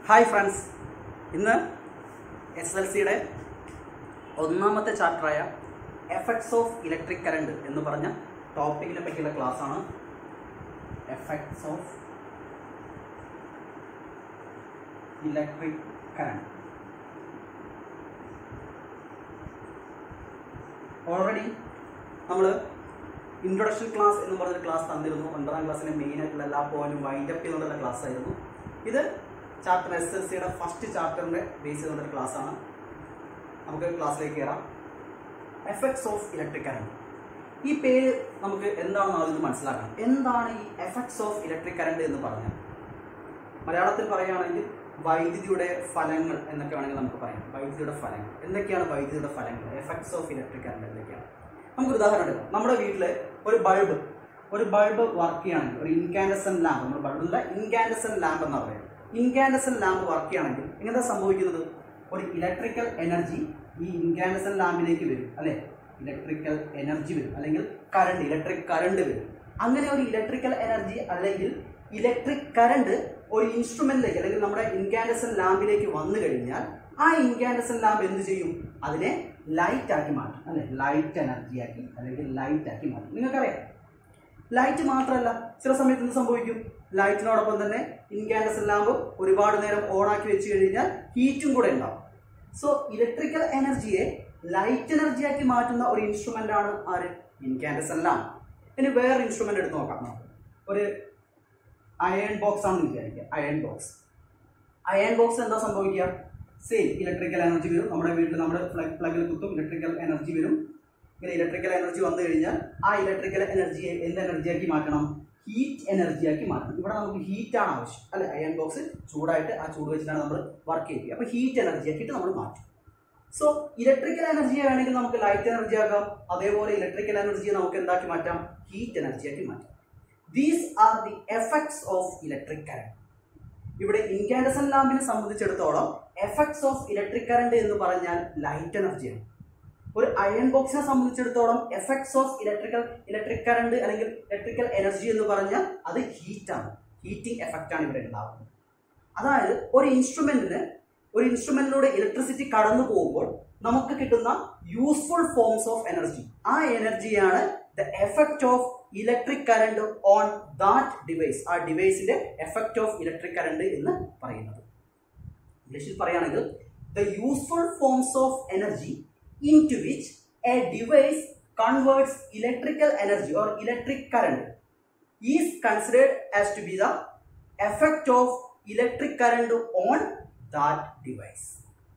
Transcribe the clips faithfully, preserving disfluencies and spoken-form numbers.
Hi friends, ഇന്ന് S L സിയുടെ ഒന്നാമത്തെ ചാപ്റ്ററായ എഫക്ട്സ് ഓഫ് ഇലക്ട്രിക് കറണ്ട് എന്ന് പറഞ്ഞ ടോപ്പിക്കിനെ പറ്റിയുള്ള ക്ലാസ്സാണ്. Effects of electric current. Already നമ്മൾ ഇൻട്രൊഡക്ഷൻ ക്ലാസ് എന്ന് പറഞ്ഞൊരു ക്ലാസ് തന്നിരുന്നു. ഒൻപതാം ക്ലാസ്സിലെ മെയിൻ ആയിട്ടുള്ള എല്ലാ പോയിന്റും വൈൻഡപ്പ് ചെയ്തുകൊണ്ടുള്ള ക്ലാസ് ആയിരുന്നു ഇത്. ചാപ്റ്റർ എസ് എൽ സിയുടെ ഫസ്റ്റ് ചാപ്റ്ററിൻ്റെ ബേസ് ചെയ്തുകൊണ്ടൊരു ക്ലാസ്സാണ്. നമുക്ക് ക്ലാസ്സിലേക്ക് കയറാം. Effects of electric current. ഈ പേര് നമുക്ക് എന്താണെന്ന് ആദ്യം മനസ്സിലാക്കണം. എന്താണ് ഈ എഫക്ട്സ് ഓഫ് ഇലക്ട്രിക് കറണ്ട് എന്ന് പറഞ്ഞാൽ? മലയാളത്തിൽ പറയുകയാണെങ്കിൽ വൈദ്യുതിയുടെ ഫലങ്ങൾ എന്നൊക്കെ വേണമെങ്കിൽ നമുക്ക് പറയാം. വൈദ്യുതിയുടെ ഫലങ്ങൾ എന്തൊക്കെയാണ്? വൈദ്യുതിയുടെ ഫലങ്ങൾ, എഫക്ട്സ് ഓഫ് ഇലക്ട്രിക് കറണ്ട് എന്തൊക്കെയാണ്? നമുക്ക് ഉദാഹരണം എടുക്കാം. നമ്മുടെ വീട്ടിൽ ഒരു ബൾബ് ഒരു ബൾബ് വർക്ക് ചെയ്യുകയാണെങ്കിൽ, ഒരു ഇൻകാൻഡസൻ ലാമ്പ്, നമ്മൾ ബൾബില്ല ഇൻകാൻഡസൻ ലാമ്പ് എന്നാണ് പറയുന്നത്. ഇൻകാൻഡസൻ ലാമ്പ് വർക്ക് ചെയ്യുകയാണെങ്കിൽ എങ്ങനെയാ സംഭവിക്കുന്നത്? ഒരു ഇലക്ട്രിക്കൽ എനർജി ഈ ഇൻകാൻഡസൻ ലാമ്പിലേക്ക് വരും, അല്ലെ? ഇലക്ട്രിക്കൽ എനർജി വരും, അല്ലെങ്കിൽ കറണ്ട്, ഇലക്ട്രിക് കറണ്ട് വരും. അങ്ങനെ ഒരു ഇലക്ട്രിക്കൽ എനർജി അല്ലെങ്കിൽ ഇലക്ട്രിക് കറണ്ട് ഒരു ഇൻസ്ട്രുമെന്റിലേക്ക് അല്ലെങ്കിൽ നമ്മുടെ ഇൻകാൻഡസൻ ലാമ്പിലേക്ക് വന്നു കഴിഞ്ഞാൽ ആ ഇൻകാൻഡസൻ ലാമ്പ് എന്ത് ചെയ്യും? അതിനെ ലൈറ്റ് ആക്കി മാറ്റും, അല്ലെ? ലൈറ്റ് എനർജി ആക്കി അല്ലെങ്കിൽ ലൈറ്റ് ആക്കി മാറ്റും. നിങ്ങൾക്കറിയാം, ലൈറ്റ് മാത്രമല്ല, ചില സമയത്ത് എന്ത് സംഭവിക്കും? ലൈറ്റിനോടൊപ്പം തന്നെ ഇൻകാൻഡസൻ ലാമ്പ് ഒരുപാട് നേരം ഓൺ ആക്കി വെച്ച് കഴിഞ്ഞാൽ ഹീറ്റും കൂടെ ഉണ്ടാവും. സോ ഇലക്ട്രിക്കൽ എനർജിയെ ലൈറ്റ് എനർജി ആക്കി മാറ്റുന്ന ഒരു ഇൻസ്ട്രുമെന്റ് ആണ് ആര്? Incandescent lamp. ഇനി വേറെ ഇൻസ്ട്രുമെന്റ് എടുത്ത് നോക്കാം. നമുക്ക് ഒരു അയൺ ബോക്സ് ആണെന്ന് വിചാരിക്കുക. അയൺ ബോക്സ് അയൺ ബോക്സ് എന്താ സംഭവിക്കുക? സെയിം ഇലക്ട്രിക്കൽ എനർജി വരും. നമ്മുടെ വീട്ടിൽ നമ്മുടെ പ്ലഗ് പ്ലഗിൽ കുത്തും, ഇലക്ട്രിക്കൽ എനർജി വരും. ഇങ്ങനെ ഇലക്ട്രിക്കൽ എനർജി വന്നു കഴിഞ്ഞാൽ ആ ഇലക്ട്രിക്കൽ എനർജിയെ എന്ത് എനർജിയാക്കി മാറ്റണം? ഹീറ്റ് എനർജിയാക്കി മാറ്റണം. ഇവിടെ നമുക്ക് ഹീറ്റ് ആണ് ആവശ്യം, അല്ലെ? അയൺ ബോക്സ് ചൂടായിട്ട് ആ ചൂട് വെച്ചിട്ടാണ് നമ്മൾ വർക്ക് ചെയ്യുക. അപ്പോൾ ഹീറ്റ് എനർജി ആക്കിയിട്ട് നമ്മൾ മാറ്റും. സോ ഇലക്ട്രിക്കൽ എനർജിയെ വേണമെങ്കിൽ നമുക്ക് ലൈറ്റ് എനർജി ആക്കാം. അതേപോലെ ഇലക്ട്രിക്കൽ എനർജിയെ നമുക്ക് എന്താക്കി മാറ്റാം? ഹീറ്റ് എനർജിയാക്കി മാറ്റാം. These are the effects of electric current. ഇവിടെ ഇൻകാൻഡസൻ ലാമ്പിനെ സംബന്ധിച്ചിടത്തോളം എഫക്ട്സ് ഓഫ് ഇലക്ട്രിക് കറണ്ട് എന്ന് പറഞ്ഞാൽ ലൈറ്റ് എനർജിയാണ്. ഒരു അയൺ ബോക്സിനെ സംബന്ധിച്ചിടത്തോളം effects of electrical electric current അല്ലെങ്കിൽ ഇലക്ട്രിക്കൽ എനർജി എന്ന് പറഞ്ഞാൽ അത് ഹീറ്റാണ്. ഹീറ്റിംഗ് എഫക്റ്റ് ആണ് ഇവിടെ ഉണ്ടാകുന്നത്. അതായത് ഒരു ഇൻസ്ട്രുമെന്റിന് ഒരു ഇൻസ്ട്രുമെന്റിലൂടെ ഇലക്ട്രിസിറ്റി കടന്നു പോകുമ്പോൾ നമുക്ക് കിട്ടുന്ന യൂസ്ഫുൾ ഫോംസ് ഓഫ് എനർജി, ആ എനർജിയാണ് the effect of electric current on that device. ആ ഡിവൈസിന്റെ എഫക്റ്റ് ഓഫ് ഇലക്ട്രിക് കറണ്ട് എന്ന് പറയുന്നത്. ഇംഗ്ലീഷിൽ പറയുകയാണെങ്കിൽ the useful forms of energy into which a device converts electrical energy or electric current is considered as to be the effect of electric current on that device.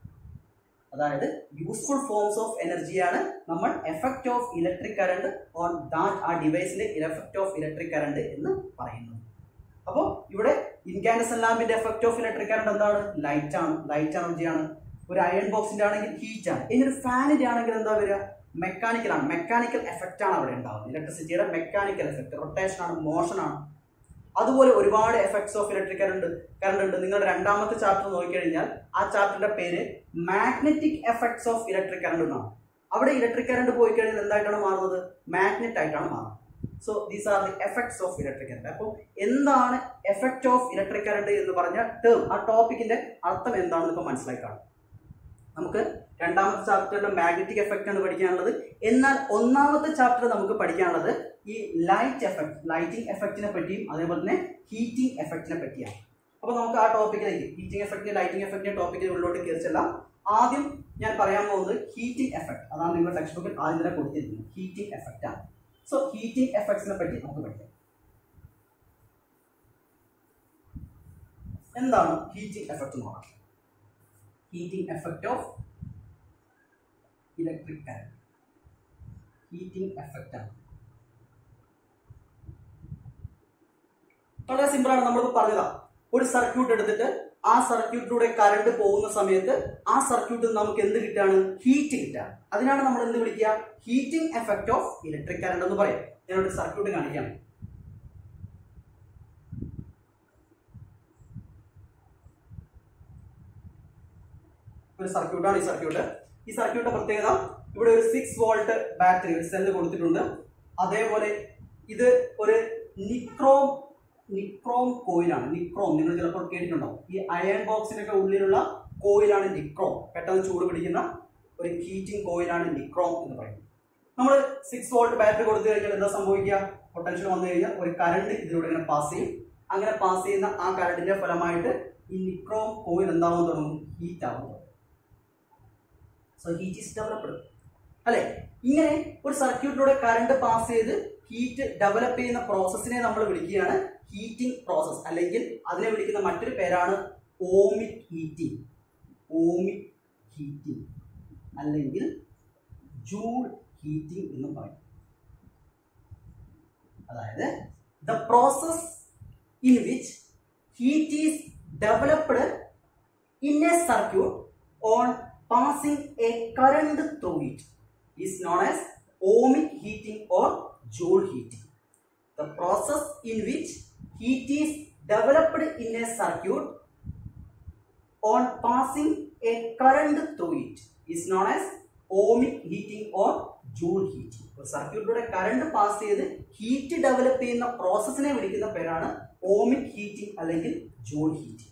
അതായത് useful forms of എനർജിയാണ് നമ്മൾ effect of electric current on that ആ ഡിവൈസിന്റെ effect of electric current എന്ന് പറയുന്നത്. അപ്പോൾ ഇവിടെ incandescent ലാമ്പിന്റെ എഫക്റ്റ് ഓഫ് ഇലക്ട്രിക് കറണ്ട് എന്താണ്? ലൈറ്റ് ആണ്, ലൈറ്റ് എനർജിയാണ്. ഒരു അയൺ ബോക്സിന്റെ ആണെങ്കിൽ ഹീറ്റ് ആണ്. ഇനി ഒരു ഫാനിന്റെ ആണെങ്കിൽ എന്താ വരിക? മെക്കാനിക്കൽ ആണ്. മെക്കാനിക്കൽ എഫക്റ്റ് ആണ് അവിടെ ഉണ്ടാവുന്നത്. ഇലക്ട്രിസിറ്റിയുടെ മെക്കാനിക്കൽ എഫക്റ്റ്, റൊട്ടേഷൻ ആണ്, മോഷൻ ആണ്. അതുപോലെ ഒരുപാട് effects of electric current current ഉണ്ട്. നിങ്ങളുടെ രണ്ടാമത്തെ ചാപ്റ്റർ നോക്കിക്കഴിഞ്ഞാൽ ആ ചാപ്റ്ററിന്റെ പേര് magnetic effects of electric current എന്നാണ്. അവിടെ ഇലക്ട്രിക് കറണ്ട് പോയി കഴിഞ്ഞാൽ എന്തായിട്ടാണ് മാറുന്നത്? മാഗ്നറ്റ് ആയിട്ടാണ് മാറുന്നത്. So these are the effects of electric current. അപ്പോൾ എന്താണ് എഫക്റ്റ് ഓഫ് ഇലക്ട്രിക് കറണ്ട് എന്ന് പറഞ്ഞ ടേം, ആ ടോപ്പിക്കിന്റെ അർത്ഥം എന്താണെന്ന് ഇപ്പൊ മനസ്സിലായി കാണും. നമുക്ക് രണ്ടാമത്തെ ചാപ്റ്ററിന്റെ മാഗ്നറ്റിക് എഫക്റ്റ് ആണ് പഠിക്കാനുള്ളത്. എന്നാൽ ഒന്നാമത്തെ ചാപ്റ്റർ നമുക്ക് പഠിക്കാനുള്ളത് ഈ ലൈറ്റ് എഫക്ട്, ലൈറ്റിംഗ് എഫക്റ്റിനെ പറ്റിയും അതേപോലെ തന്നെ ഹീറ്റിംഗ് എഫക്റ്റിനെ പറ്റിയാണ്. അപ്പൊ നമുക്ക് ആ ടോപ്പിക്കിലേക്ക്, ഹീറ്റിംഗ് എഫക്റ്റിന്റെ ലൈറ്റിംഗ് എഫക്റ്റിന്റെ ടോപ്പിക്കിന് ഉള്ളിലോട്ട് കയറി ചെല്ലാം. ആദ്യം ഞാൻ പറയാൻ പോകുന്നത് ഹീറ്റിംഗ് എഫക്ട്. അതാണ് നിങ്ങളുടെ ടെക്സ്റ്റ് ബുക്കിൽ ആദ്യം തന്നെ കൊടുത്തിരിക്കുന്നത്. ഹീറ്റിംഗ് എഫക്റ്റ് ആണ്. സോ ഹീറ്റിംഗ് എഫക്ട്സിനെ പറ്റി നമുക്ക് പഠിക്കാം. എന്താണ് ഹീറ്റിംഗ് എഫക്ട് എന്ന് പറയാം? Heating effect of electric current. Heating effect ആണ്. വളരെ സിമ്പിൾ ആണ്. നമ്മൾ പറഞ്ഞതാ, ഒരു സർക്യൂട്ട് എടുത്തിട്ട് ആ സർക്യൂട്ടിലൂടെ കറണ്ട് പോകുന്ന സമയത്ത് ആ സർക്യൂട്ടിൽ നമുക്ക് എന്ത് കിട്ടാണ്? ഹീറ്റ് കിട്ടാണ്. അതിനാണ് നമ്മൾ എന്ത് വിളിക്കുക? Heating effect of electric current എന്ന് പറയാം. ഞാനൊരു സർക്യൂട്ട് കാണിക്കാം. ഒരു സർക്യൂട്ടാണ് ഈ സർക്യൂട്ട്. ഈ സർക്യൂട്ടിന്റെ പ്രത്യേകത, ഇവിടെ ഒരു സിക്സ് വോൾട്ട് ബാറ്ററി ഒരു സെല്ല് കൊടുത്തിട്ടുണ്ട്. അതേപോലെ ഇത് ഒരു നിക്രോം നിക്രോം കോയിലാണ്. നിക്രോം നിങ്ങൾ ചിലപ്പോൾ കേട്ടിട്ടുണ്ടാവും. ഈ അയൺ ബോക്സിനൊക്കെ ഉള്ളിലുള്ള കോയിലാണ് നിക്രോം. പെട്ടെന്ന് ചൂട് പിടിക്കുന്ന ഒരു ഹീറ്റിംഗ് കോയിലാണ് നിക്രോം എന്ന് പറയുന്നത്. നമ്മൾ സിക്സ് വോൾട്ട് ബാറ്ററി കൊടുത്തു കഴിഞ്ഞാൽ എന്താ സംഭവിക്കുക? പൊട്ടൻഷ്യൽ വന്നു കഴിഞ്ഞാൽ ഒരു കറണ്ട് ഇതിലൂടെ ഇങ്ങനെ പാസ് ചെയ്യും. അങ്ങനെ പാസ് ചെയ്യുന്ന ആ കറണ്ടിന്റെ ഫലമായിട്ട് ഈ നിക്രോം കോയിൽ എന്താവാൻ തുടങ്ങും? ഹീറ്റ് ആവാൻ തുടങ്ങും. സോ ഹീറ്റ് ഈസ് ഡെവലപ്ഡ് അല്ലെ? ഇങ്ങനെ ഒരു സർക്യൂട്ടിലൂടെ കറണ്ട് പാസ് ചെയ്ത് ഹീറ്റ് ഡെവലപ്പ് ചെയ്യുന്ന പ്രോസസ്സിനെ നമ്മൾ വിളിക്കുകയാണ് ഹീറ്റിംഗ് പ്രോസസ്, അല്ലെങ്കിൽ അതിനെ വിളിക്കുന്ന മറ്റൊരു പേരാണ് ഓമിക് ഹീറ്റിംഗ്. ഓമിക് ഹീറ്റിംഗ് അല്ലെങ്കിൽ ജൂൾ ഹീറ്റിംഗ് എന്നും പറയും. അതായത് the process in which heat is developed in a circuit on passing a current through it is known as ohmic heating or joule heating. The process in which heat is developed in a circuit on passing a current through it is known as ohmic heating or joule heating. ഒരു സർക്യൂട്ടിലൂടെ current pass ചെയ്ത് heat develop ചെയ്യുന്ന പ്രോസസ്സിനെ വിളിക്കുന്ന പേരാണ് ohmic heating അല്ലെങ്കിൽ joule heating.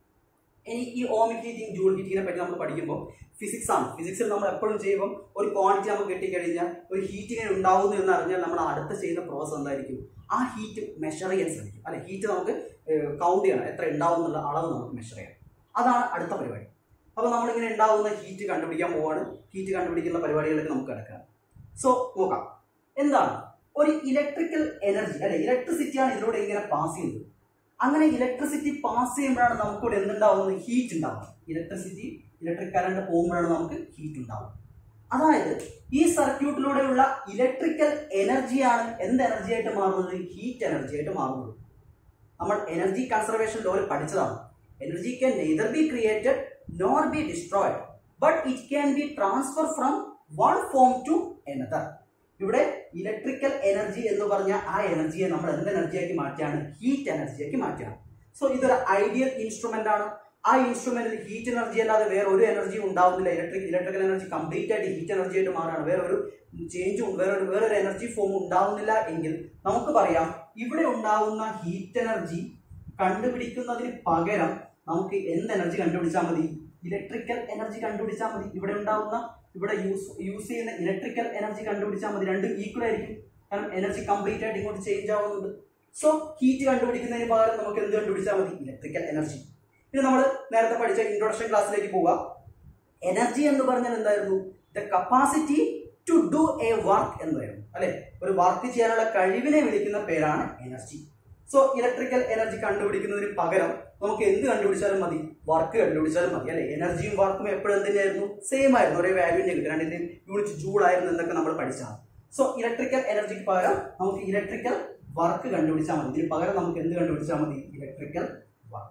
ഇനി ഈ ഓമിക് ഹീറ്റിംഗ് ജൂൾ ഹീറ്റിങ്ങിനെ പറ്റി നമ്മൾ പഠിക്കുമ്പോൾ ഫിസിക്സ് ആണ്. ഫിസിക്സിൽ നമ്മൾ എപ്പോഴും ചെയ്യുമ്പോൾ ഒരു ക്വാണ്ടിറ്റി നമുക്ക് കിട്ടിക്കഴിഞ്ഞാൽ ഒരു ഹീറ്റിനെ ഉണ്ടാവുന്നു എന്ന് അറിഞ്ഞാൽ നമ്മൾ അടുത്ത് ചെയ്യുന്ന പ്രോസസ് എന്തായിരിക്കും? ആ ഹീറ്റ് മെഷർ ചെയ്യാൻ ശ്രമിക്കും അല്ലെ? ഹീറ്റ് നമുക്ക് കൗണ്ട് ചെയ്യണം, എത്ര ഉണ്ടാവും എന്നുള്ള അളവ് നമുക്ക് മെഷർ ചെയ്യണം. അതാണ് അടുത്ത പരിപാടി. അപ്പോൾ നമ്മളിങ്ങനെ ഉണ്ടാവുന്ന ഹീറ്റ് കണ്ടുപിടിക്കാൻ പോവാണ്. ഹീറ്റ് കണ്ടുപിടിക്കുന്ന പരിപാടികളിലേക്ക് നമുക്ക് കിടക്കാം. സോ നോക്കാം, എന്താണ് ഒരു ഇലക്ട്രിക്കൽ എനർജി അല്ലെ? ഇലക്ട്രിസിറ്റിയാണ് ഇതിലൂടെ ഇങ്ങനെ പാസ് ചെയ്യുന്നത്. അങ്ങനെ ഇലക്ട്രിസിറ്റി പാസ് ചെയ്യുമ്പോഴാണ് നമുക്കിവിടെ എന്തുണ്ടാവുന്നത്? ഹീറ്റ് ഉണ്ടാവുന്നത്. ഇലക്ട്രിസിറ്റി ഇലക്ട്രിക് കറണ്ട് പോകുമ്പോഴാണ് നമുക്ക് ഹീറ്റ് ഉണ്ടാവുന്നത്. അതായത് ഈ സർക്യൂട്ടിലൂടെയുള്ള ഇലക്ട്രിക്കൽ എനർജിയാണ് എന്ത് എനർജി ആയിട്ട് മാറുന്നത്? ഹീറ്റ് എനർജി ആയിട്ട് മാറുന്നത്. നമ്മൾ എനർജി കൺസർവേഷൻ ലോയിൽ പഠിച്ചതാണ്. Energy can neither be created nor be destroyed, but it can be transfer from one form to another. ഇവിടെ ഇലക്ട്രിക്കൽ എനർജി എന്ന് പറഞ്ഞ ആ എനർജിയെ നമ്മൾ എന്ത് എനർജിയാക്കി മാറ്റിയാണ്? ഹീറ്റ് എനർജിയാക്കി മാറ്റിയാണ്. സോ ഇതൊരു ഐഡിയൽ ഇൻസ്ട്രുമെന്റ് ആണ്. ആ ഇൻസ്ട്രുമെന്റിൽ ഹീറ്റ് എനർജി അല്ലാതെ വേറെ ഒരു എനർജിയും ഉണ്ടാവുന്നില്ല. ഇലക്ട്രിക് ഇലക്ട്രിക്കൽ എനർജി കംപ്ലീറ്റ് ആയിട്ട് ഹീറ്റ് എനർജി ആയിട്ട് മാറാണ്. വേറെ ഒരു ചേഞ്ചും വേറൊരു വേറൊരു എനർജി ഫോം ഉണ്ടാവുന്നില്ല എങ്കിൽ നമുക്ക് പറയാം ഇവിടെ ഉണ്ടാവുന്ന ഹീറ്റ് എനർജി കണ്ടുപിടിക്കുന്നതിന് പകരം നമുക്ക് എന്ത് എനർജി കണ്ടുപിടിച്ചാൽ മതി? ഇലക്ട്രിക്കൽ എനർജി കണ്ടുപിടിച്ചാൽ മതി. ഇവിടെ ഉണ്ടാവുന്ന ഇവിടെ യൂസ് യൂസ് ചെയ്യുന്ന ഇലക്ട്രിക്കൽ എനർജി കണ്ടുപിടിച്ചാൽ മതി. രണ്ടും ഈക്വൽ ആയിരിക്കും. കാരണം എനർജി കംപ്ലീറ്റ് ആയിട്ട് ഇങ്ങോട്ട് ചേഞ്ച് ആവുന്നുണ്ട്. സോ ഹീറ്റ് കണ്ടുപിടിക്കുന്നതിന് പകരം നമുക്ക് എന്ത് കണ്ടുപിടിച്ചാൽ മതി? Electrical energy. ഇത് നമ്മൾ നേരത്തെ പഠിച്ച ഇൻട്രൊഡക്ഷൻ ക്ലാസ്സിലേക്ക് പോവുക. എനർജി എന്ന് പറഞ്ഞാൽ എന്തായിരുന്നു? The capacity to do a work എന്നായിരുന്നു അല്ലെ? ഒരു വർക്ക് ചെയ്യാനുള്ള കഴിവിനെ വിളിക്കുന്ന പേരാണ് എനർജി. സോ ഇലക്ട്രിക്കൽ എനർജി കണ്ടുപിടിക്കുന്നതിന് പകരം നമുക്ക് എന്ത് കണ്ടുപിടിച്ചാലും മതി? വർക്ക് കണ്ടുപിടിച്ചാലും മതി അല്ലെ? എനർജിയും വർക്കും എപ്പോഴും എന്തിനായിരുന്നു? സെയിം ആയിരുന്നു. ഒരേ വാല്യൂന്റെ കിട്ടും. രണ്ടിന്റെയും യൂണിറ്റ് ജൂൾ ആയിരുന്നു എന്നൊക്കെ നമ്മൾ പഠിച്ചാണ്. സോ ഇലക്ട്രിക്കൽ എനർജിക്ക് പകരം നമുക്ക് ഇലക്ട്രിക്കൽ വർക്ക് കണ്ടുപിടിച്ചാൽ മതി. ഇതിന് പകരം നമുക്ക് എന്ത് കണ്ടുപിടിച്ചാൽ മതി? ഇലക്ട്രിക്കൽ വർക്ക്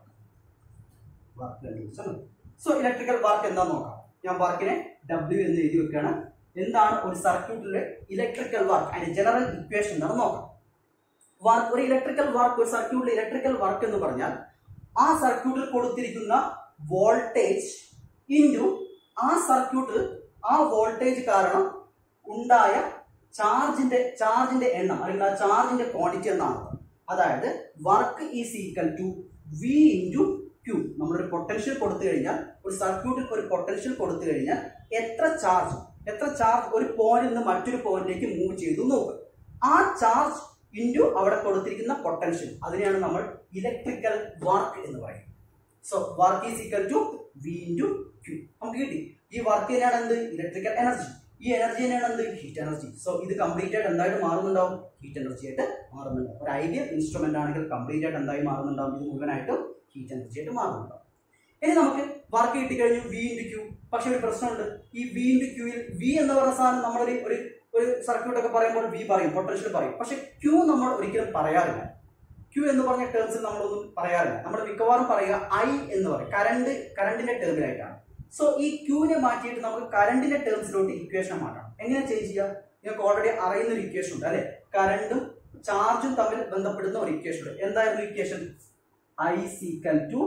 വർക്ക് കണ്ടുപിടിച്ചാൽ മതി. സോ ഇലക്ട്രിക്കൽ വർക്ക് എന്താന്ന് നോക്കാം. ഞാൻ വർക്കിനെ ഡബ്ല്യു എന്ന് എഴുതി വെക്കുകയാണ്. എന്താണ് ഒരു സർക്യൂട്ടിലെ ഇലക്ട്രിക്കൽ വർക്ക്? അതിന്റെ ജനറൽ ഇക്വേഷൻ എന്താണെന്ന് നോക്കാം. വർക്ക് ഒരു ഇലക്ട്രിക്കൽ വർക്ക് ഒരു സർക്യൂട്ടിലെ ഇലക്ട്രിക്കൽ വർക്ക് എന്ന് പറഞ്ഞാൽ ആ സർക്യൂട്ടിൽ കൊടുത്തിരിക്കുന്ന വോൾട്ടേജ് ഇൻറ്റു ആ സർക്യൂട്ടിൽ ആ വോൾട്ടേജ് കാരണം ഉണ്ടായ ചാർജിന്റെ ചാർജിന്റെ എണ്ണം അല്ലെങ്കിൽ ആ ചാർജിന്റെ ക്വാണ്ടിറ്റി എന്നാണ്. അതായത് work is equal to V into Q. നമ്മളൊരു പൊട്ടൻഷ്യൽ കൊടുത്തു കഴിഞ്ഞാൽ ഒരു സർക്യൂട്ടിൽ ഒരു പൊട്ടൻഷ്യൽ കൊടുത്തു കഴിഞ്ഞാൽ എത്ര ചാർജ് എത്ര ചാർജ് ഒരു പോയിന്റിൽ നിന്ന് മറ്റൊരു പോയിന്റിലേക്ക് മൂവ് ചെയ്തു നോക്കുക. ആ ചാർജ് ഇൻറ്റു അവിടെ കൊടുത്തിരിക്കുന്ന പൊട്ടൻഷ്യൽ, അതിനെയാണ് നമ്മൾ ഇലക്ട്രിക്കൽ വർക്ക് എന്ന് പറയുന്നത്. So work is equal to V into Q. നമുക്ക് കിട്ടി. ഈ വർക്ക് തന്നെയാണ് എന്ത്? Electrical energy. ഈ എനർജി തന്നെയാണ് എന്ത്? Heat energy. സോ ഇത് കംപ്ലീറ്റ് ആയിട്ട് എന്തായിട്ട് മാറുന്നുണ്ടാവും? ഹീറ്റ് എനർജി ആയിട്ട് മാറുന്നുണ്ടാവും. ഒരു ഐഡിയൽ ഇൻസ്ട്രുമെന്റ് ആണെങ്കിൽ കംപ്ലീറ്റ് ആയിട്ട് എന്തായി മാറുന്നുണ്ടാവും? ഇത് മുഴുവനായിട്ടും ഹീറ്റ് എനർജി ആയിട്ട് മാറുന്നുണ്ടാവും. ഇനി നമുക്ക് വർക്ക് കിട്ടിക്കഴിഞ്ഞു വി ഇൻറ്റു ക്യൂ. പക്ഷെ ഒരു പ്രശ്നമുണ്ട്. ഈ വി ഇൻറ്റു ക്യൂയിൽ വി എന്ന് പറയുന്ന സാധനം നമ്മളൊരു ഒരു ഒരു സർക്യൂട്ട് ഒക്കെ പറയുമ്പോൾ വി പറയും, പൊട്ടൻഷ്യൽ പറയും. പക്ഷെ ക്യൂ നമ്മൾ ഒരിക്കലും പറയാറില്ല. ക്യൂ എന്ന് പറഞ്ഞ ടേംസിൽ നമ്മളൊന്നും പറയാറില്ല. നമ്മൾ മിക്കവാറും പറയുക ഐ എന്ന് പറയും. കറണ്ട് കറണ്ടിന്റെ ടേമിലായിട്ടാണ്. സോ ഈ ക്യൂവിനെ മാറ്റിയിട്ട് നമുക്ക് കറണ്ടിന്റെ ടേംസിലോട്ട് ഇക്വേഷൻ മാറ്റണം. എങ്ങനെ ചേഞ്ച് ചെയ്യാം? നിങ്ങൾക്ക് ഓൾറെഡി അറിയുന്ന ഒരു ഇക്വേഷൻ ഉണ്ട് അല്ലെ? കറണ്ടും ചാർജും തമ്മിൽ ബന്ധപ്പെടുന്ന ഒരു ഇക്വേഷൻ ഉണ്ട്. എന്തായിരുന്നു equation? I equal to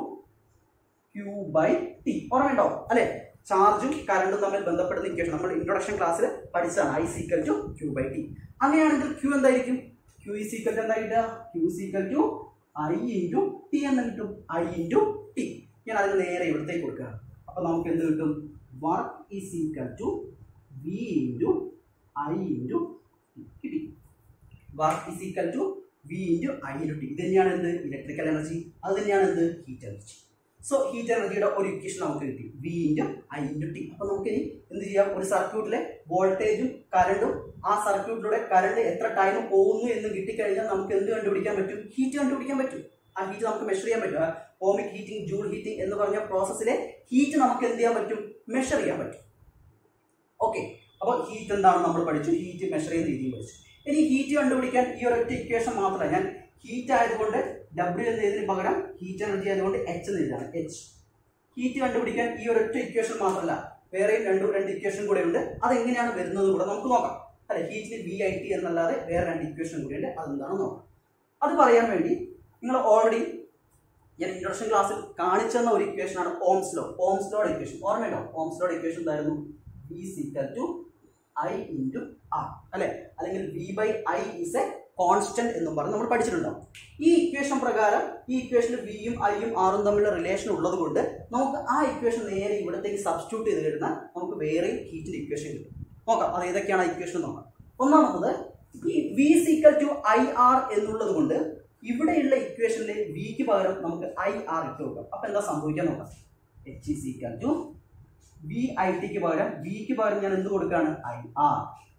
Q by T. ഓർമ്മയുണ്ടോ അല്ലെ? ചാർജും കറണ്ടും തമ്മിൽ ബന്ധപ്പെടുന്ന ഇക്വേഷൻ നമ്മൾ ഇൻട്രൊഡക്ഷൻ ക്ലാസ്സിൽ പഠിച്ചതാണ്. I equal to Q by T. അങ്ങനെയാണെങ്കിൽ ക്യൂ എന്തായിരിക്കും? ക്യൂ ഈസ് ഈക്വൽ ടു എന്താ കിട്ടുക? Q is equal to I into T എന്ന് കിട്ടും. I into T. ഞാൻ അതിന് നേരെ ഇവിടത്തേക്ക് കൊടുക്കുക. അപ്പോൾ നമുക്ക് എന്ത് കിട്ടും? Work is equal to V into I into T കിട്ടി. Work is equal to V into I into T. ഇത് തന്നെയാണ് എന്ത്? Electrical energy. അത് തന്നെയാണ് എന്ത്? Heat energy. സോ ഹീറ്റ് എനർജിയുടെ ഒരു ഇക്വേഷൻ നമുക്ക് കിട്ടി, V into I into T. അപ്പോൾ നമുക്ക് ഇനി എന്ത് ചെയ്യാം? ഒരു സർക്യൂട്ടിലെ വോൾട്ടേജും കറണ്ടും ആ സർക്യൂട്ടിലൂടെ കറണ്ട് എത്ര ടൈം പോകുന്നു എന്ന് കിട്ടിക്കഴിഞ്ഞാൽ നമുക്ക് എന്ത് കണ്ടുപിടിക്കാൻ പറ്റും? ഹീറ്റ് കണ്ടുപിടിക്കാൻ പറ്റും. ആ ഹീറ്റ് നമുക്ക് മെഷർ ചെയ്യാൻ പറ്റും. ഓമിക് ഹീറ്റിംഗ്, ജൂൾ ഹീറ്റിംഗ് എന്ന് പറഞ്ഞ പ്രോസസ്സിലെ ഹീറ്റ് നമുക്ക് എന്ത് ചെയ്യാൻ പറ്റും? മെഷർ ചെയ്യാൻ പറ്റും. ഓക്കെ, അപ്പോൾ ഹീറ്റ് എന്താണെന്ന് നമ്മൾ പഠിച്ചു, ഹീറ്റ് മെഷർ ചെയ്യുന്ന രീതിയും പഠിച്ചു. ഇനി ഹീറ്റ് കണ്ടുപിടിക്കാൻ ഈ ഒരൊറ്റ ഇക്വേഷൻ മാത്രമല്ല, ഞാൻ ഹീറ്റ് ആയതുകൊണ്ട് ഡബ്ല്യു എന്നതിന് പകരം ഹീറ്റ് എനർജി ആയതുകൊണ്ട് എച്ച് എന്ന് എഴുതാണ്. എച്ച്. ഹീറ്റ് കണ്ടുപിടിക്കാൻ ഈ ഒരൊറ്റ ഇക്വേഷൻ മാത്രമല്ല, വേറെയും രണ്ടു രണ്ട് ഇക്വേഷൻ കൂടെ ഉണ്ട്. അതെങ്ങനെയാണ് വരുന്നത് കൂടെ നമുക്ക് നോക്കാം. അല്ലെ, ഹീറ്റിന് വി ഐ ടി എന്നല്ലാതെ വേറെ രണ്ട് ഇക്വേഷൻ കൂടെ ഉണ്ട്. അതെന്താണെന്ന് നോക്കാം. അത് പറയാൻ വേണ്ടി നിങ്ങൾ ഓൾറെഡി ഞാൻ ഇൻട്രൊഡക്ഷൻ ക്ലാസ്സിൽ കാണിച്ചെന്ന ഒരു ഇക്വേഷനാണ് Ohm's law. Ohm's law equation ഓർമ്മയുണ്ടോ? ഓംസ് ലോഡ് ഇക്വേഷൻ എന്തായിരുന്നു? V is equal to I into R അല്ലെ, അല്ലെങ്കിൽ V by I is a constant എന്നും പറഞ്ഞ് നമ്മൾ പഠിച്ചിട്ടുണ്ടാവും. ഈ ഇക്വേഷൻ പ്രകാരം ഈ ഇക്വേഷനിൽ വിയും ഐയും ആറും തമ്മിലുള്ള റിലേഷൻ ഉള്ളത് കൊണ്ട് നമുക്ക് ആ ഇക്വേഷൻ നേരെ ഇവിടത്തേക്ക് സബ്സ്റ്റിറ്റ്യൂട്ട് ചെയ്ത് കഴിഞ്ഞാൽ നമുക്ക് വേറെയും ഹീറ്റിന്റെ ഇക്വേഷൻ കിട്ടും. നോക്കാം അത് ഏതൊക്കെയാണ് ആ ഇക്വേഷൻ നോക്കാം. ഒന്നാമത്തത് ഈ V is equal to I R എന്നുള്ളത് കൊണ്ട് ഇവിടെയുള്ള ഇക്വേഷനിലെ വിക്ക് പകരം നമുക്ക് ഐ ആർ ഇട്ട് നോക്കാം. അപ്പൊ എന്താ സംഭവിക്കാൻ നോക്കാം. H is equal to V I ടിക്ക് പകരം വിക്ക് പകരം ഞാൻ എന്ത് കൊടുക്കുകയാണ്? I R.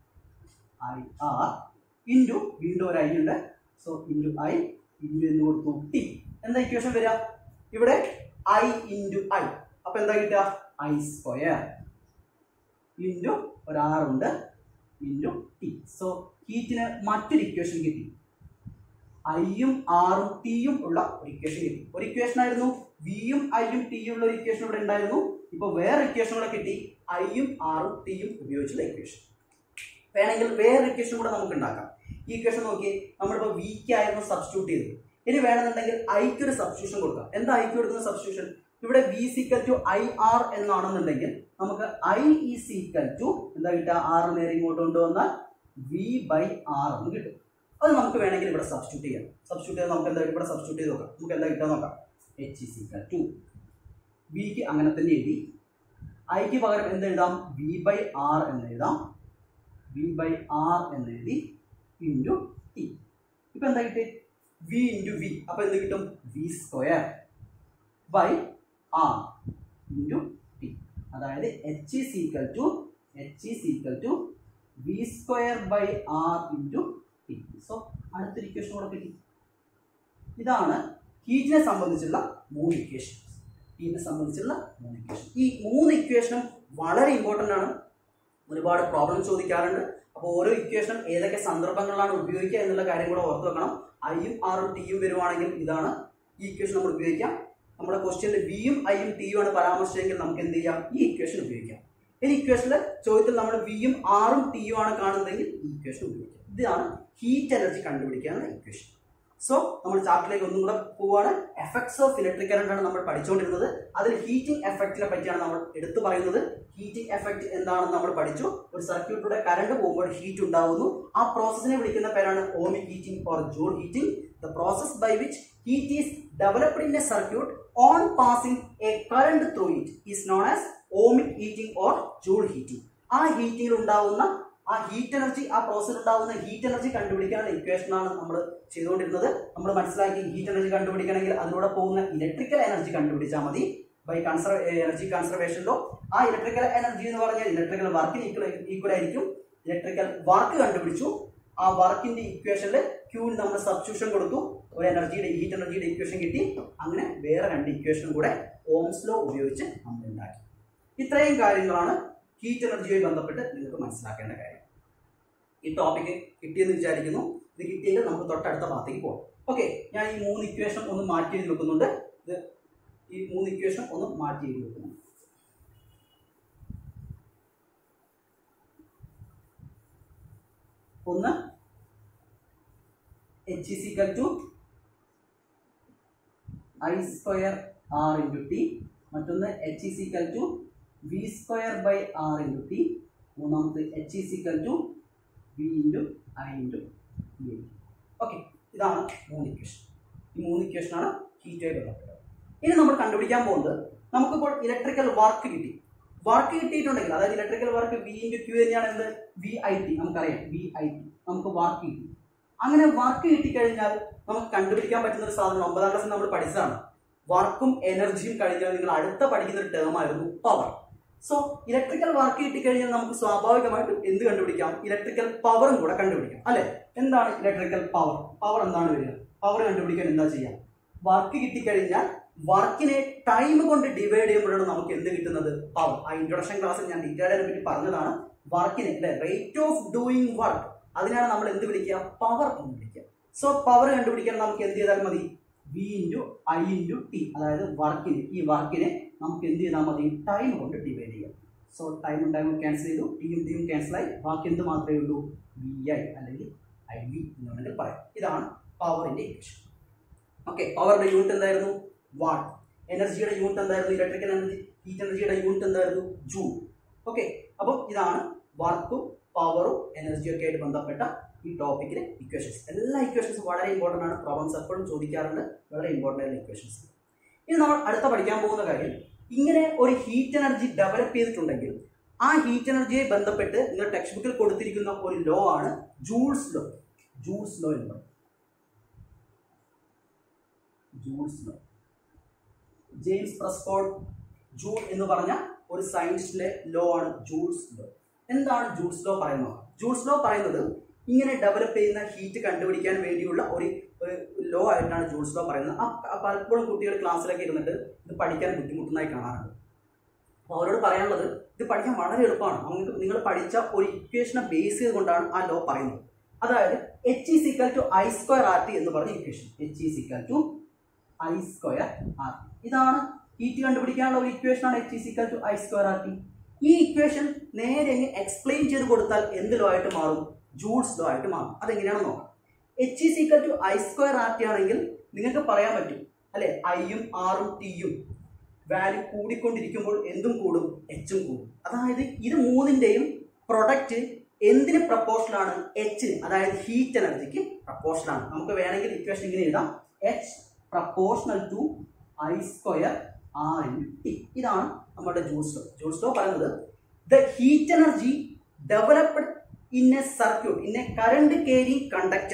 I R into വീണ്ടും ഒരു ഐ ഉണ്ട്. സോ ഇൻറ്റു ഐ ഇൻറ്റു എന്ന് കൊടുത്തു ടി. എന്താ ഇക്വേഷൻ വരിക? ഇവിടെ ഐ ഇൻറ്റു ഐ. അപ്പൊ എന്താ കിട്ടുക? ഐ സ്ക്വയർ ഇൻറ്റു ഒരാറുണ്ട് ഇൻറ്റു ടി. സോ ഹീറ്റിന് മറ്റൊരു ഇക്വേഷൻ കിട്ടി. ഐയും ആറും ടിയും ഉള്ള ഒരു ഇക്വേഷൻ കിട്ടി. ഒരു ഇക്വേഷൻ ആയിരുന്നു വിയും ഐയും ടിയും ഉള്ള ഒരു ഇക്വേഷൻ ഇവിടെ ഉണ്ടായിരുന്നു. ഇപ്പൊ വേറെ ഇക്വേഷൻ കൂടെ കിട്ടി, ഐയും ആറും ടിയും ഉപയോഗിച്ചുള്ള ഇക്വേഷൻ. വേണമെങ്കിൽ വേറെ ഇക്വേഷൻ കൂടെ നമുക്ക് ഉണ്ടാക്കാം. ഈ ഇക്വേഷൻ നോക്കി, നമ്മളിപ്പോ വിക്ക് ആയിരുന്നു സബ്സ്റ്റിറ്റ്യൂട്ട് ചെയ്തത്. ഇനി വേണമെന്നുണ്ടെങ്കിൽ ഐക്ക് ഒരു സബ്സ്റ്റിറ്റ്യൂഷൻ കൊടുക്കാം. എന്താ ഐക്ക് കൊടുക്കുന്ന സബ്സ്റ്റിറ്റ്യൂഷൻ? ഇവിടെ V equal to I R എന്നാണെന്നുണ്ടെങ്കിൽ നമുക്ക് ഐ ഈസ് ഈക്വൽ ടു എന്താ കിട്ടുക? ആറ് നേരെ ഇങ്ങോട്ട് കൊണ്ടുവന്നാൽ വി ബൈ ആർ എന്ന് കിട്ടും. അത് നമുക്ക് വേണമെങ്കിൽ ഇവിടെ സബ്സ്റ്റിറ്റ്യൂട്ട് ചെയ്യാം. സബ്സ്റ്റിറ്റ്യൂട്ട് ചെയ്ത് നമുക്ക് എന്താ ഇവിടെ സബ്സ്റ്റിറ്റ്യൂട്ട് ചെയ്ത് നോക്കാം. നമുക്ക് എന്താ കിട്ടാൻ നോക്കാം. എച്ച് ഈസ് ഈക്വൽ ടു വിക്ക് അങ്ങനെ തന്നെ എഴുതി, ഐക്ക് പകരം എന്ത് എഴുതാം? വി ബൈ ആർ എന്ന് എഴുതാം. വി ബൈ ആർ എന്ന് എഴുതി ഇൻറ്റു ടി. ഇപ്പൊ എന്താ കിട്ടി? V into V. അപ്പൊ എന്ത് കിട്ടും? V square by R into T. അതായത് H is equal to H is equal to V square by R into T. So അടുത്തൊരു ഇക്വേഷൻ കൂടെ കിട്ടി. ഇതാണ് ഹീറ്റിനെ സംബന്ധിച്ചുള്ള മൂന്ന് ഇക്വേഷൻ. ഹീറ്റിനെ സംബന്ധിച്ചുള്ള മൂന്ന് ഇക്വേഷൻ. ഈ മൂന്ന് ഇക്വേഷനും വളരെ ഇമ്പോർട്ടൻ്റ് ആണ്. ഒരുപാട് പ്രോബ്ലം ചോദിക്കാറുണ്ട്. അപ്പോൾ ഓരോ ഇക്വേഷനും ഏതൊക്കെ സന്ദർഭങ്ങളിലാണ് ഉപയോഗിക്കുക എന്നുള്ള കാര്യം കൂടെ ഓർത്ത് വെക്കണം. ഐയും ആറും ടിയും വരുവാണെങ്കിൽ ഇതാണ് ഈ ഇക്വേഷൻ നമ്മൾ ഉപയോഗിക്കാം. നമ്മുടെ ക്വസ്റ്റ്യനിൽ വിയും ഐയും ടിയും ആണ് പരാമർശിച്ചെങ്കിൽ നമുക്ക് എന്ത് ചെയ്യാം? ഈ ഇക്വേഷൻ ഉപയോഗിക്കാം. ഈ ഇക്വേഷനിൽ ചോദ്യത്തിൽ നമ്മൾ വിയും ആറും ടിയും ആണ് കാണുന്നതെങ്കിൽ ഈ ഇക്വേഷൻ ഉപയോഗിക്കാം. ഇതാണ് ഹീറ്റ് എനർജി കണ്ടുപിടിക്കാനുള്ള ഇക്വേഷൻ. സോ നമ്മൾ ചാപ്റ്ററിലേക്ക് ഒന്നും കൂടെ പോവുകയാണ്. എഫക്ട്സ് ഓഫ് ഇലക്ട്രിക് കറന്റ് ആണ് നമ്മൾ പഠിച്ചുകൊണ്ടിരുന്നത്. അതിൽ ഹീറ്റിംഗ് എഫക്റ്റിനെ പറ്റിയാണ് നമ്മൾ എടുത്തു പറയുന്നത്. ഹീറ്റിംഗ് എഫക്റ്റ് എന്താണെന്ന് നമ്മൾ പഠിച്ചു. ഒരു സർക്യൂട്ടിലൂടെ കറണ്ട് പോകുമ്പോൾ ഹീറ്റ് ഉണ്ടാവുന്നു. ആ പ്രോസസ്സിനെ വിളിക്കുന്ന പേരാണ് ohmic heating or joule heating. The process by which heat is developed in a circuit on passing a current through it is known as ohmic heating or joule heating. ആ ഹീറ്റിംഗിൽ ഉണ്ടാവുന്ന ആ ഹീറ്റ് എനർജി, ആ പ്രോസസ്സിൽ ഉണ്ടാകുന്ന heat energy കണ്ടുപിടിക്കാനുള്ള ഇക്വേഷനാണ് നമ്മൾ ചെയ്തുകൊണ്ടിരുന്നത്. നമ്മൾ മനസ്സിലാക്കി ഹീറ്റ് എനർജി കണ്ടുപിടിക്കണമെങ്കിൽ അതിലൂടെ പോകുന്ന ഇലക്ട്രിക്കൽ എനർജി കണ്ടുപിടിച്ചാൽ മതി. ബൈ കൺസർ എനർജി കൺസർവേഷനിലോ ആ ഇലക്ട്രിക്കൽ എനർജി എന്ന് പറഞ്ഞാൽ ഇലക്ട്രിക്കൽ വർക്കിന് ഈക്വൽ ഈക്വൽ ആയിരിക്കും. ഇലക്ട്രിക്കൽ വർക്ക് കണ്ടുപിടിച്ചു. ആ വർക്കിന്റെ ഇക്വേഷനിൽ ക്യൂവിന് നമ്മൾ സബ്സ്റ്റിറ്റ്യൂഷൻ കൊടുത്തു. ഒരു എനർജിയുടെ ഹീറ്റ് എനർജിയുടെ ഇക്വേഷൻ കിട്ടി. അങ്ങനെ വേറെ രണ്ട് ഇക്വേഷനും കൂടെ ഓംസ് ലോ ഉപയോഗിച്ച് നമ്മൾ ഉണ്ടാക്കി. ഇത്രയും കാര്യങ്ങളാണ് ഹീറ്റ് എനർജിയുമായി ബന്ധപ്പെട്ട് നിങ്ങൾക്ക് മനസ്സിലാക്കേണ്ട കാര്യം. ഈ ടോപ്പിക്ക് കിട്ടിയെന്ന് വിചാരിക്കുന്നു. ഇത് കിട്ടിയെങ്കിൽ നമുക്ക് തൊട്ടടുത്ത ഭാഗത്തേക്ക് പോകാം. ഓക്കെ, ഞാൻ ഈ മൂന്ന് ഇക്വേഷൻ ഒന്ന് മാറ്റി എഴുതി വെക്കുന്നുണ്ട്. ഇത് ഈ മൂന്ന് ഇക്വേഷൻ ഒന്ന് മാറ്റി എഴുതി വെക്കുന്നുണ്ട്. ഒന്ന് H is equal to I square R into T. മറ്റൊന്ന് H is equal to V square by R into T. മൂന്നാമത്തെ H is equal to V into I into V. Okay, ഇതാണ് മൂന്ന് ഇക്വേഷൻ. ഈ മൂന്ന് ഇക്വേഷനാണ് ഹീറ്റുമായി ബന്ധപ്പെട്ടത്. ഇനി നമ്മൾ കണ്ടുപിടിക്കാൻ പോകുന്നത്, നമുക്കിപ്പോൾ ഇലക്ട്രിക്കൽ വർക്ക് കിട്ടി. വർക്ക് കിട്ടിയിട്ടുണ്ടെങ്കിൽ, അതായത് electrical work V into Q തന്നെയാണ് എന്ത്, വി ഐ ടി. നമുക്കറിയാം വി ഐ ടി, നമുക്ക് വർക്ക് കിട്ടി. അങ്ങനെ വർക്ക് കിട്ടിക്കഴിഞ്ഞാൽ നമുക്ക് കണ്ടുപിടിക്കാൻ പറ്റുന്ന ഒരു സാധനം ഒമ്പതാം ക്ലാസ്സിൽ നമ്മൾ പഠിച്ചതാണ്. വർക്കും എനർജിയും കഴിഞ്ഞാൽ നിങ്ങൾ അടുത്ത പഠിക്കുന്ന ഒരു ടേം ആയിരുന്നു പവർ. സോ ഇലക്ട്രിക്കൽ വർക്ക് കിട്ടിക്കഴിഞ്ഞാൽ നമുക്ക് സ്വാഭാവികമായിട്ടും എന്ത് കണ്ടുപിടിക്കാം, ഇലക്ട്രിക്കൽ പവറും കൂടെ കണ്ടുപിടിക്കാം അല്ലെ. എന്താണ് ഇലക്ട്രിക്കൽ പവർ? പവർ എന്താണ് വരിക? പവർ കണ്ടുപിടിക്കാൻ എന്താ ചെയ്യാം? വർക്ക് കിട്ടിക്കഴിഞ്ഞാൽ വർക്കിനെ ടൈം കൊണ്ട് ഡിവൈഡ് ചെയ്യുമ്പോഴാണ് നമുക്ക് എന്ത് കിട്ടുന്നത്, പവർ. ആ ഇൻട്രൊഡക്ഷൻ ക്ലാസ്സിൽ ഞാൻ ഡീറ്റെയിൽ ആയിട്ട് പറ്റി പറഞ്ഞതാണ്. വർക്കിനെ അല്ലെ, റേറ്റ് ഓഫ് ഡൂയിങ് വർക്ക്, അതിനാണ് നമ്മൾ എന്ത് വിളിക്കുക, പവർ എന്ന് വിളിക്കുക. സോ പവർ കണ്ടുപിടിക്കാൻ നമുക്ക് എന്ത് ചെയ്താൽ മതി, V into I into T, അതായത് വർക്കിന്, ഈ വർക്കിനെ നമുക്ക് എന്ത് ചെയ്താൽ മതി, ടൈം കൊണ്ട് ഡിവൈഡ് ചെയ്യാം. സോ ടൈമും ടൈമും ക്യാൻസൽ ചെയ്തു, ടിയും ടിയും ക്യാൻസൽ ആയി, ബാക്കി എന്ത് മാത്രമേ ഉള്ളൂ, വി ഐ അല്ലെങ്കിൽ ഐ വി എന്ന് വേണമെങ്കിൽ പറയാം. ഇതാണ് പവറിന്റെ ഇക്വേഷൻ. ഓക്കെ, പവറിന്റെ യൂണിറ്റ് എന്തായിരുന്നു, വാട്ട്. എനർജിയുടെ യൂണിറ്റ് എന്തായിരുന്നു, ഇലക്ട്രിക്കൽ എനർജി, ഹീറ്റ് എനർജിയുടെ യൂണിറ്റ് എന്തായിരുന്നു, ജൂൾ. ഓക്കെ, അപ്പം ഇതാണ് വർക്കും പവറും എനർജിയും ഒക്കെ ആയിട്ട് ബന്ധപ്പെട്ട ഈ ടോപ്പിക്കിലെ ഇക്വേഷൻസ്. എല്ലാ ഇക്വേഷൻസും വളരെ ഇമ്പോർട്ടൻ്റ് ആണ്, പ്രോബ്ലംസ് എപ്പോഴും ചോദിക്കാറുണ്ട്, വളരെ ഇമ്പോർട്ടൻ്റ് ആയിട്ടുള്ള ഇക്വേഷൻസ്. ഇനി നമ്മൾ അടുത്ത പഠിക്കാൻ പോകുന്ന കാര്യം, ഇങ്ങനെ ഒരു ഹീറ്റ് എനർജി ഡെവലപ്പ് ചെയ്തിട്ടുണ്ടെങ്കിൽ ആ ഹീറ്റ് എനർജിയെ ബന്ധപ്പെട്ട് നിങ്ങൾ ടെക്സ്റ്റ് ബുക്കിൽ കൊടുത്തിരിക്കുന്ന ഒരു ലോ ആണ് ജൂൾസ് ലോ. ജൂൾസ് ലോ എന്ന് പറയും. Joule's law, James Prescott Joule എന്ന് പറഞ്ഞ ഒരു സയൻസിലെ ലോ ആണ് ജൂൾസ് ലോ. എന്താണ് ജൂൾസ് ലോ പറയുന്നത്? ജൂൾസ് ലോ പറയുന്നത് ഇങ്ങനെ ഡെവലപ്പ് ചെയ്യുന്ന ഹീറ്റ് കണ്ടുപിടിക്കാൻ വേണ്ടിയുള്ള ഒരു ലോ ആയിട്ടാണ് ജൂൾസ് ലോ പറയുന്നത്. ആ പലപ്പോഴും കുട്ടികൾ ക്ലാസ്സിലൊക്കെ ഇരുന്നിട്ട് ഇത് പഠിക്കാൻ ബുദ്ധിമുട്ടുന്നതായി കാണാറുണ്ട്. അപ്പോൾ അവരോട് പറയാനുള്ളത്, ഇത് പഠിക്കാൻ വളരെ എളുപ്പമാണ്. നമുക്ക് നിങ്ങൾ പഠിച്ച ഒരു ഇക്വേഷനെ ബേസ് ചെയ്തുകൊണ്ടാണ് ആ ലോ പറയുന്നത്. അതായത് H is equal to I square R T എന്ന് പറഞ്ഞ equation. H is equal to I square R T, ഇതാണ് ഹീറ്റ് കണ്ടുപിടിക്കാനുള്ള ഒരു ഇക്വേഷനാണ് H is equal to I square R T. ഈ ഇക്വേഷൻ നേരെ എക്സ്പ്ലെയിൻ ചെയ്ത് കൊടുത്താൽ എന്ത് ലോ ആയിട്ട് മാറും, ജൂൾസ് ലോ ആയിട്ട് മാറും. അതെങ്ങനെയാണെന്ന് നോക്കാം. H is equal to I square R T ആണെങ്കിൽ നിങ്ങൾക്ക് പറയാൻ പറ്റും അല്ലെ, ഐയും ആറും ടിയും വാല്യൂ കൂടിക്കൊണ്ടിരിക്കുമ്പോൾ എന്തും കൂടും, എച്ചും കൂടും. അതായത് ഇത് മൂന്നിന്റെയും പ്രൊഡക്റ്റ് എന്തിന് പ്രപ്പോർഷനാണ്, എച്ചിന്, അതായത് ഹീറ്റ് എനർജിക്ക് പ്രപ്പോർഷനാണ്. നമുക്ക് വേണമെങ്കിൽ ഇക്വേഷൻ ഇങ്ങനെ എഴുതാം, H proportional to I square R in T. ഇതാണ് നമ്മുടെ ജൂൾസ് ലോ. ജൂൾസ് ലോ പറയുന്നത് the heat energy developed in a circuit, in a current carrying conductor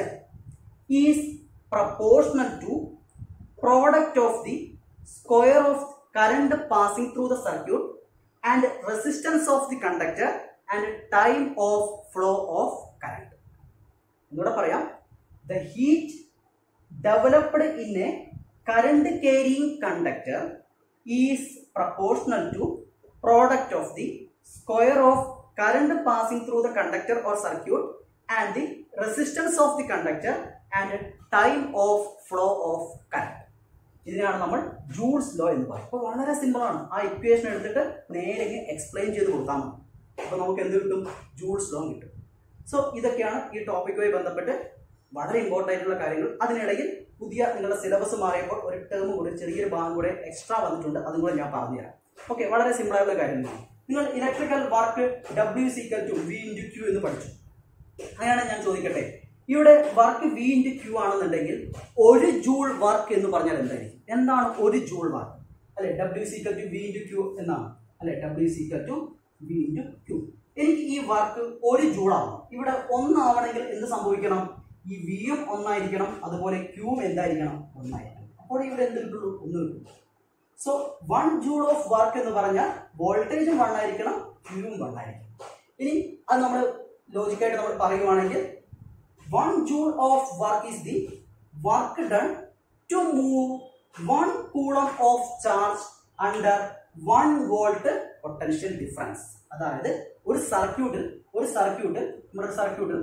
is proportional to product of the square of current passing through the circuit and resistance of the conductor and time of flow of current. എന്നോട് പറയാം, the heat developed in a current carrying conductor is proportional to product of the square of current passing through the conductor or circuit and the resistance of the conductor and time of flow of current. ഇതിനാണ് നമ്മൾ joules law എന്ന് പറയുന്നത്. അപ്പോൾ വളരെ simple ആണ്. ആ equation എടുത്തിട്ട് നേരെ എക്സ്പ്ലെയിൻ ചെയ്ത് കൊടുത്താൽ മതി. അപ്പോൾ നമുക്ക് എന്ത് കിട്ടും, ജൂൾസ് ലോ കിട്ടും. സോ ഇതൊക്കെയാണ് ഈ ടോപ്പിക്കുമായി ബന്ധപ്പെട്ട് വളരെ ഇമ്പോർട്ടൻ്റ് ആയിട്ടുള്ള കാര്യങ്ങൾ. അതിനിടയിൽ പുതിയ നിങ്ങളുടെ സിലബസ് മാറിയപ്പോൾ ഒരു ടേം കൂടെ, ചെറിയൊരു ഭാഗം കൂടെ എക്സ്ട്രാ വന്നിട്ടുണ്ട്, അതും കൂടെ ഞാൻ പറഞ്ഞുതരാം. ഓക്കെ, വളരെ സിമ്പിൾ ആയിട്ടുള്ള കാര്യങ്ങളാണ്. നിങ്ങൾ electrical work W is equal to V into Q എന്ന് പഠിച്ചു. അങ്ങനെയാണ് ഞാൻ ചോദിക്കട്ടെ, ഇവിടെ വർക്ക് വി ഇൻറ്റു ക്യൂ ആണെന്നുണ്ടെങ്കിൽ ഒരു ജൂൾ വർക്ക് എന്ന് പറഞ്ഞാൽ എന്തായിരിക്കും? എന്താണ് ഒരു ജൂൾ വർക്ക്? അല്ലെ, W is equal to V into Q എന്നാണ്. അല്ലെ, W is equal to V into Q. എനിക്ക് ഈ വർക്ക് ഒരു ജൂൾ ആവണം. ഇവിടെ ഒന്നാവണമെങ്കിൽ എന്ത് സംഭവിക്കണം? ഈ വിയും ഒന്നായിരിക്കണം, അതുപോലെ ക്യൂവും എന്തായിരിക്കണം? ഒന്നായിരിക്കണം. അപ്പോൾ ഇവിടെ എന്ത് കിട്ടുള്ളൂ? ഒന്ന് കിട്ടും. So one joule of work എന്ന് പറഞ്ഞാൽ വോൾട്ടേജും വൺ ആയിരിക്കണം, ക്യൂവും വൺ ആയിരിക്കണം. ഇനി അത് നമ്മൾ ലോജിക്കായിട്ട് നമ്മൾ പറയുവാണെങ്കിൽ one joule of work is the work done to move one coulomb of charge under one volt potential difference. അതായത് ഒരു സർക്യൂട്ടിൽ ഒരു സർക്യൂട്ടിൽ നമ്മുടെ സർക്യൂട്ടിൽ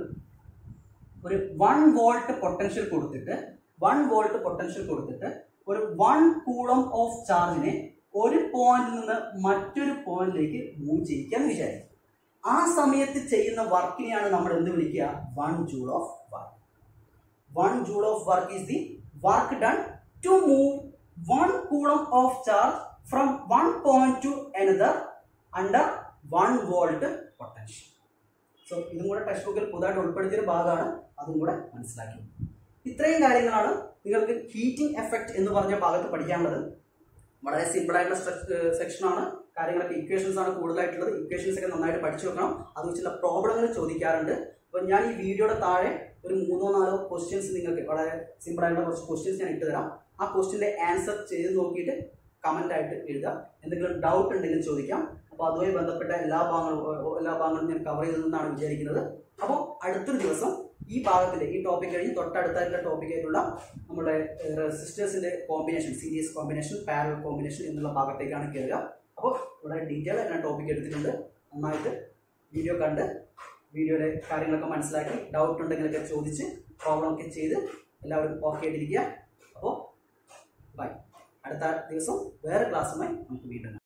ഒരു വൺ വോൾട്ട് പൊട്ടൻഷ്യൽ കൊടുത്തിട്ട് വൺ വോൾട്ട് പൊട്ടൻഷ്യൽ കൊടുത്തിട്ട് ഒരു വൺ കൂളം ഓഫ് ചാർജിനെ ഒരു പോയിന്റിൽ നിന്ന് മറ്റൊരു പോയിന്റിലേക്ക് മൂവ് ചെയ്യിക്കാന്ന് വിചാരിക്കും. ആ സമയത്ത് ചെയ്യുന്ന വർക്കിനെയാണ് നമ്മൾ എന്ത് വിളിക്കുക? One joule of work. One joule of work is the work done to move one coulomb of charge from one point to another under one volt potential. So ഇതും കൂടെ ടെക്സ്റ്റ് ബുക്കിൽ പുതുതായിട്ട് ഉൾപ്പെടുത്തിയൊരു ഭാഗമാണ്, അതും കൂടെ മനസ്സിലാക്കി. ഇത്രയും കാര്യങ്ങളാണ് നിങ്ങൾക്ക് ഹീറ്റിംഗ് എഫക്റ്റ് എന്ന് പറഞ്ഞ ഭാഗത്ത് പഠിക്കാനുള്ളത്. വളരെ സിമ്പിൾ ആയിട്ടുള്ള സെക്ഷനാണ്. കാര്യങ്ങളൊക്കെ ഇക്വേഷൻസ് ആണ് കൂടുതലായിട്ടുള്ളത്. ഇക്വേഷൻസ് ഒക്കെ നന്നായിട്ട് പഠിച്ചു വെക്കണം. അത് വെച്ചുള്ള പ്രോബ്ലങ്ങൾ ചോദിക്കാറുണ്ട്. അപ്പോൾ ഞാൻ ഈ വീഡിയോയുടെ താഴെ ഒരു മൂന്നോ നാലോ ക്വസ്റ്റ്യൻസ് നിങ്ങൾക്ക് വളരെ സിമ്പിൾ ആയിട്ടുള്ള കുറച്ച് ക്വസ്റ്റ്യൻസ് ഞാൻ ഇട്ട് തരാം. ആ ക്വസ്റ്റ്യൻ്റെ ആൻസർ ചെയ്ത് നോക്കിയിട്ട് കമൻ്റ് ആയിട്ട് എഴുതുക. എന്തെങ്കിലും ഡൗട്ട് ഉണ്ടെങ്കിൽ ചോദിക്കാം. അപ്പോൾ അതുമായി ബന്ധപ്പെട്ട എല്ലാ ഭാഗങ്ങളും എല്ലാ ഭാഗങ്ങളും ഞാൻ കവർ ചെയ്തെന്നാണ് വിചാരിക്കുന്നത്. അപ്പോൾ അടുത്തൊരു ദിവസം ഈ ഭാഗത്തിൻ്റെ ഈ ടോപ്പിക് കഴിഞ്ഞ് തൊട്ടടുത്തായിട്ടുള്ള ടോപ്പിക്കായിട്ടുള്ള നമ്മുടെ റെസിസ്റ്റേഴ്സിൻ്റെ combination, series combination, parallel combination എന്നുള്ള ഭാഗത്തേക്കാണ് കയറുക. അപ്പോൾ വളരെ ഡീറ്റെയിൽ ആയിട്ട് ഞാൻ ടോപ്പിക് എടുത്തിട്ടുണ്ട്. നന്നായിട്ട് വീഡിയോ കണ്ട് വീഡിയോയുടെ കാര്യങ്ങളൊക്കെ മനസ്സിലാക്കി ഡൗട്ട് ഉണ്ടെങ്കിലൊക്കെ ചോദിച്ച് പ്രോബ്ലം ഒക്കെ ചെയ്ത് എല്ലാവരും ഓക്കെ ആയിട്ടിരിക്കുക. അപ്പോൾ ബൈ. അടുത്ത ദിവസം വേറെ ക്ലാസ്സുമായി നമുക്ക് വീണ്ടും